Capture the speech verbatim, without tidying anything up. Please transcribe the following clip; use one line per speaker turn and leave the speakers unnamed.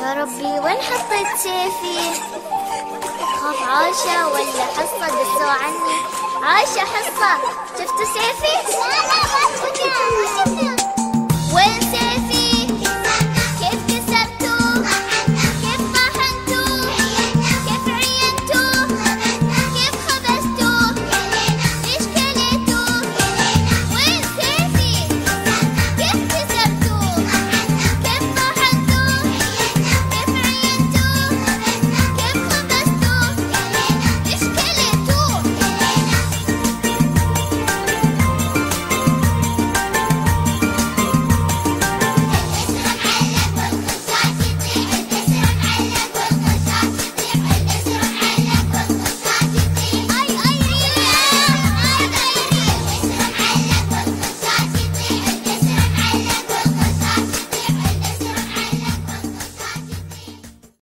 يا ربي وين حطيت سيفي؟ خاف عاشة ولا حصة قصوا عني. عاشة حصة شفتوا سيفي؟ لا لا ما شفنا ما شفنا. وين سيفي؟